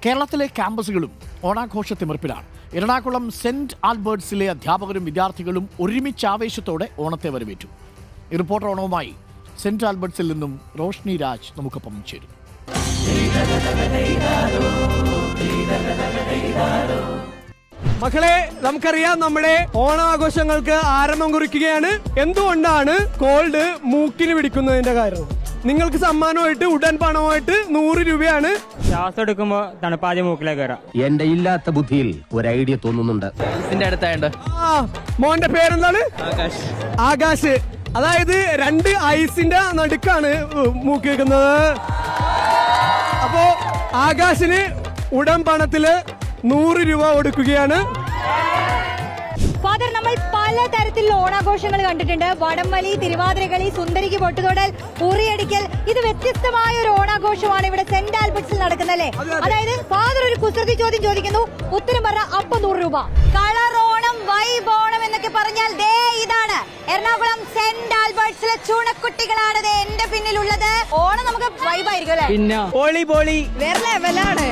കേരളത്തിലെ ക്യാമ്പസുകളും ഓണാഘോഷത്തിമിർപ്പിലാണ്. എറണാകുളം സെന്റ് ആൽബർട്ട്സിലെ അധ്യാപകരും വിദ്യാർത്ഥികളും ഒരുമിച്ച് ആവേശത്തോടെ ഓണത്തെ വരവേറ്റു. ഈ റിപ്പോർട്ടർ ഓണവുമായി സെന്റ് ആൽബർട്ട്സിൽ നിന്നും റോഷ്നി രാജ് നമുക്കൊപ്പം ചേരും. മക്കളെ, നമുക്കറിയാം നമ്മുടെ ഓണാഘോഷങ്ങൾക്ക് ആരംഭം കുറിക്കുകയാണ്. എന്തുകൊണ്ടാണ് കോൾഡ് മൂക്കിന് പിടിക്കുന്നതിന്റെ കാരണം? നിങ്ങൾക്ക് സമ്മാനമായിട്ട് ഉടൻ പണമായിട്ട് 100 രൂപയാണ്. ശ്വാസം എടുക്കുമ്പോ തണുപ്പാദ്യം മൂക്കിലേക്ക് കയറാം. എന്റെ ഇല്ലാത്ത ബുദ്ധിയിൽ ഒരു ഐഡിയ തോന്നുന്നുണ്ട്. മോന്റെ പേരെന്താണ്? ആകാശ്. അതായത് 2 ഐസിന്റെ നടുക്കാണ് മൂക്കി വെക്കുന്നത്. അപ്പോ ആകാശിന് ഉടൻ പണത്തില് 100 രൂപ കൊടുക്കുകയാണ്. ഫാദർ, നമ്മൾ പലതരത്തിലുള്ള ഓണാഘോഷങ്ങൾ കണ്ടിട്ടുണ്ട്. വടംവലി, തിരുവാതിരകളി, സുന്ദരിക്ക് പൊട്ടുതൊടൽ, ഉറിയടിക്കൽ. ഇത് വ്യത്യസ്തമായ ഒരു ഓണാഘോഷമാണ് ഇവിടെ സെന്റ് ആൽബർട്ട്സിൽ നടക്കുന്നല്ലേ. അതായത് ഫാദർ ഒരു കുസൃതി ചോദ്യം ചോദിക്കുന്നു, ഉത്തരം പറഞ്ഞ അപ്പം 100 രൂപ. കളർ ഓണം, വൈബ് ഓണം എന്നൊക്കെ പറഞ്ഞാൽ ദേ ഇതാണ് എറണാകുളം സെന്റ് ആൽബർട്ട്സിലെ ചൂണക്കുട്ടികളാണ് എന്റെ പിന്നിലുള്ളത്. ഓണം നമുക്ക് വൈബായിരിക്കും അല്ലെ? പിന്നെ പോളി പോളി വേറെ ലെവലാണ്.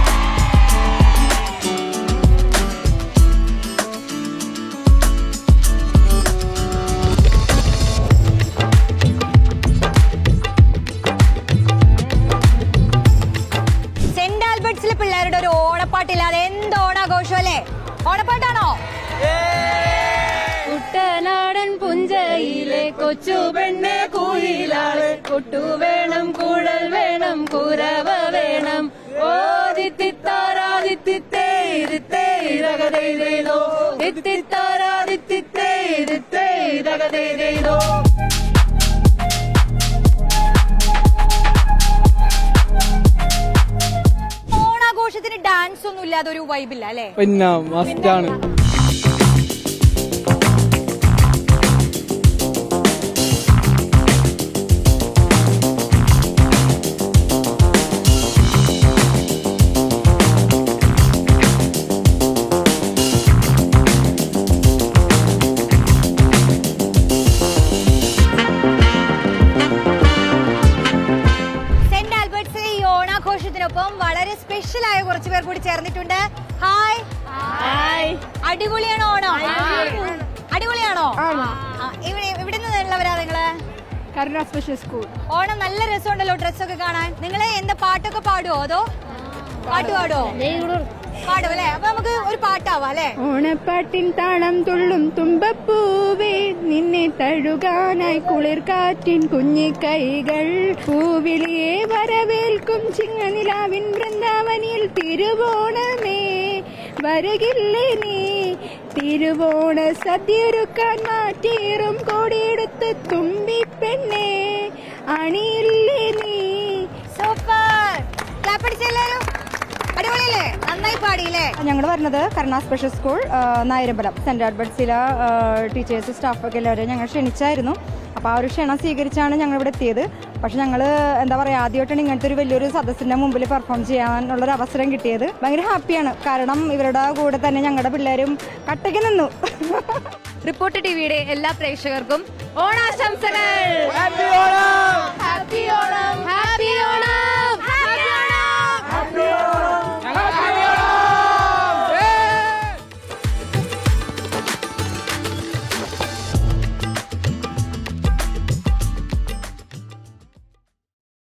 പിള്ളേരുടെ ഒരു ഓണപ്പാട്ടില്ലാതെ എന്ത് ഓണാഘോഷം അല്ലേ? ഓണപ്പാട്ടാണോ? കുട്ടനാടൻ പുഞ്ചയിലെ കൊച്ചു പെണ്ണെ കൂയിലാള്, കൊട്ടു വേണം, കൂടൽ വേണം, കുരവ വേണം. ഓ ദിത്തിത്താരാദിത്തിത്തേരകതേതോ, ദിത്തിത്താരാദിത്തിത്തേരകതേതോ. ഡാൻസ് ഒന്നും ഇല്ലാതെ ഒരു വൈബില്ല അല്ലേ? പിന്നെ മസ്റ്റാണ്. ഓണാഘോഷത്തിനൊപ്പം വളരെ സ്പെഷ്യൽ ആയ കുറച്ച് പേർ കൂടി ചേർന്നിട്ടുണ്ട്. ഹായ്. അടിപൊളിയാണോ ഓണം? അടിപൊളിയാണോ? ഇവിടെ നിന്നുള്ളവരാ നിങ്ങള്? കരുണ സ്പെഷ്യൽ സ്കൂൾ. ഓണം നല്ല രസമുണ്ടല്ലോ ഡ്രസ്സൊക്കെ കാണാൻ. നിങ്ങള് എന്താ പാട്ടൊക്കെ പാടുവോ? അതോ പാട്ട് പാടുവോ? പാടും അല്ലെ? അപ്പൊ നമുക്ക് ഒരു പാട്ടാവാ അല്ലെ? ഓണപ്പാട്ടിൻ താളം തുള്ളും തുമ്പപ്പൂവേ, നിന്നെ തഴുകാനായി കുളിർക്കാറ്റിൻ കുഞ്ഞിക്കൈകൾ, പൂവിളിയെ വരവേൽക്കും ചിങ്ങനിലാവിൻ വൃന്ദാവനിൽ തിരുവോണമേ വരകില്ലേ നീ, തിരുവോണ സദ്യൊരുക്കാൻ മാറ്റേറും കോടിയെടുത്ത് തുമ്പിപ്പെണ്ണേ അണിയില്ലേ നീ. സൂപ്പർ. ക്ലാപ്പടിച്ചെല്ലാരും അടിപൊളിയല്ലേ? നന്നായി പാടിയില്ലേ? ഞങ്ങൾ വരുന്നത് Karuna special school Nayarambalam saint ആൽബർട്ട്സിലെ ടീച്ചേഴ്സ് സ്റ്റാഫൊക്കെ എല്ലാവരും ഞങ്ങൾ ക്ഷണിച്ചായിരുന്നു. അപ്പോൾ ആ ഒരു ക്ഷണം സ്വീകരിച്ചാണ് ഞങ്ങൾ ഇവിടെ എത്തിയത്. പക്ഷെ ഞങ്ങൾ എന്താ പറയുക, ആദ്യമായിട്ടാണ് ഇങ്ങനത്തെ ഒരു വലിയൊരു സദസ്സിന്റെ മുമ്പിൽ പെർഫോം ചെയ്യാനുള്ളൊരു അവസരം കിട്ടിയത്. ഭയങ്കര ഹാപ്പിയാണ്. കാരണം ഇവരുടെ കൂടെ തന്നെ ഞങ്ങളുടെ പിള്ളേരും കട്ടയ്ക്ക് നിന്നു. റിപ്പോർട്ടർ ടിവിയുടെ എല്ലാ പ്രേക്ഷകർക്കും ഓണാശംസകൾ. Happy Onam. Happy Onam. Happy Onam.